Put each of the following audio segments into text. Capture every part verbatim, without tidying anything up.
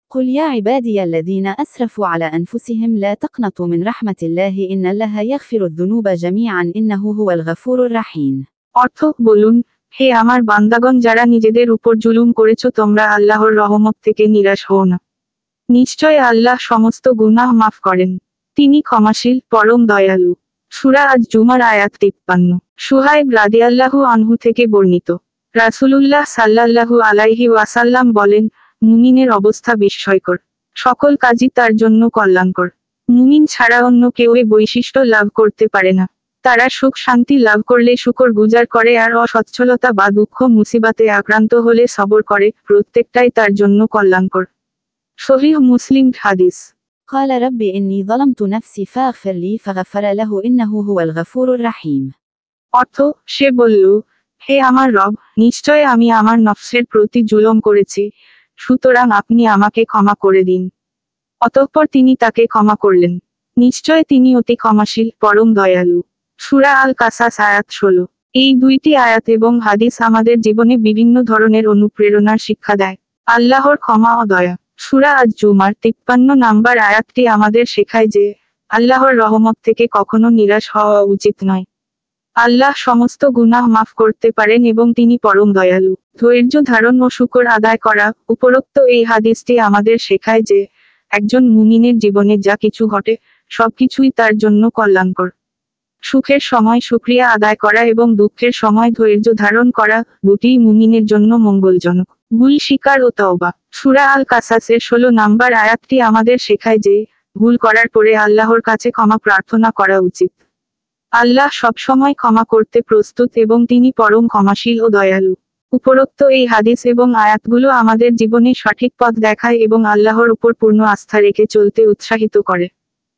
قل يا عبادي الذين أسرفوا على أنفسهم لا تقنطوا من رحمة الله إن الله يغفر الذنوب جميعا إنه هو الغفور الرحيم। অর্থ বলুন, হে আমার বান্দাগণ যারা নিজেদের উপর জুলুম করেছ তোমরা আল্লাহর রহমত থেকে নিরাশ হও না। নিশ্চয় আল্লাহ সমস্ত গুনাহ মাফ করেন, তিনি ক্ষমাশীল পরম দয়ালু। সূরা আজ জুমার আয়াত তিপ্পান্ন। সুহাইব রাদিয়াল্লাহু আনহু থেকে বর্ণিত, রাসূলুল্লাহ সাল্লাল্লাহু আলাইহি ওয়াসাল্লাম বলেন, মুমিনের অবস্থা বিস্ময়কর, সকল কাজই তার জন্য কল্যাণকর। মুমিন ছাড়া অন্য কেউ এ বৈশিষ্ট্য লাভ করতে পারে না। তারা সুখ শান্তি লাভ করলে শুকর গুজার করে আর অসচ্ছলতা বা দুঃখ মুসিবাতে আক্রান্ত হলে সবর করে, প্রত্যেকটাই তার জন্য কল্যাণকর। সহিহ মুসলিম হাদিস। قال رب إني ظلمت نفسي فاغفر لي فغفر له إنه هو الغفور الرحيم। অর্থ, সে বলল, হে আমার রব, নিশ্চয় আমি আমার নফসের প্রতি জুলুম করেছি, সুতরাং আপনি আমাকে ক্ষমা করে দিন। অতঃপর তিনি তাকে ক্ষমা করলেন, নিশ্চয় তিনি অতি ক্ষমাশীল পরম দয়ালু। সূরা আল কাসাস আয়াত ষোলো। এই দুইটি আয়াত এবং হাদিস আমাদের জীবনে বিভিন্ন ধরনের অনুপ্রেরণার শিক্ষা দেয়। আল্লাহর ক্ষমা ও দয়া। সূরা আজ জুমার তিপ্পান্ন নাম্বার আয়াতটি আমাদের শেখায় যে আল্লাহর রহমত থেকে কখনো নিরাশ হওয়া উচিত নয়। আল্লাহ সমস্ত গুনাহ মাফ করতে পারেন এবং তিনি পরম দয়ালু। ধৈর্য ধারণ ও শুকর আদায় করা। উপরোক্ত এই হাদিসটি আমাদের শেখায় যে একজন মুমিনের জীবনে যা কিছু ঘটে সবকিছুই তার জন্য কল্যাণকর। সুখের সময় শুকরিয়া আদায় করা এবং দুঃখের সময় ধৈর্য ধারণ করা দুটিই মুমিনের জন্য মঙ্গলজনক। ভুল স্বীকার ও তওবা। সূরা আল কাসাসের ষোলো নাম্বার আয়াতটি আমাদের শেখায় যে ভুল করার পরে আল্লাহর কাছে ক্ষমা প্রার্থনা করা উচিত। আল্লাহ সবসময় ক্ষমা করতে প্রস্তুত এবং তিনি পরম ক্ষমাশীল ও দয়ালু। উপরোক্ত এই হাদিস এবং আয়াতগুলো আমাদের জীবনে সঠিক পথ দেখায় এবং আল্লাহর উপর পূর্ণ আস্থা রেখে চলতে উৎসাহিত করে।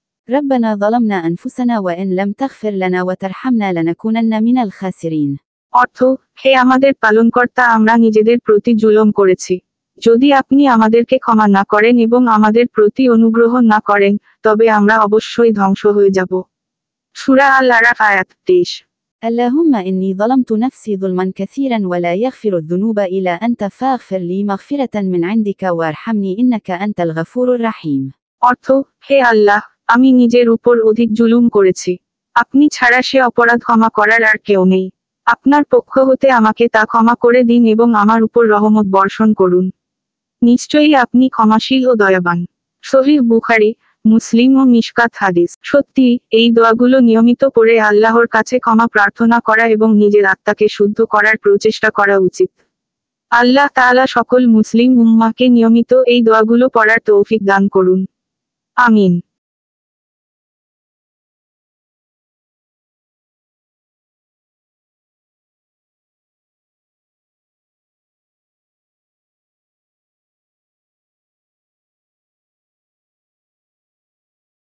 ربنا ظلمنا أنفسنا وإن لم تغفر لنا وترحمنا لنكونن من الخاسرين। অর্থ, হে আমাদের পালনকর্তা, আমরা নিজেদের প্রতি জুলুম করেছি, যদি আপনি আমাদেরকে ক্ষমা না করেন এবং আমাদের প্রতি অনুগ্রহ না করেন তবে আমরা অবশ্যই ধ্বংস হয়ে যাব। সূরা আল আরাফ আয়াত তেইশ। اللهم إني ظلمت نفسي ظلما كثيرا ولا يغفر الذنوب إلا أنت فاغفر لي مغفرة من عندك وارحمني إنك أنت الغفور الرحيم। অর্থ, হে আল্লাহ, আমি নিজের উপর অধিক জুলুম করেছি, আপনি ছাড়া সে অপরাধ ক্ষমা করার আর কেউ নেই। আপনার পক্ষ হতে আমাকে তা ক্ষমা করে দিন এবং আমার উপর রহমত বর্ষণ করুন, নিশ্চয়ই আপনি ক্ষমাশীল ও দয়াবান। সহিহ বুখারী, মুসলিম ও মিশকাত হাদিস। সত্যি এই দোয়াগুলো নিয়মিত পড়ে আল্লাহর কাছে ক্ষমা প্রার্থনা করা এবং নিজের আত্মাকে শুদ্ধ করার প্রচেষ্টা করা উচিত। আল্লাহ তাআলা সকল মুসলিম উম্মাহকে নিয়মিত এই দোয়াগুলো পড়ার তৌফিক দান করুন। আমিন।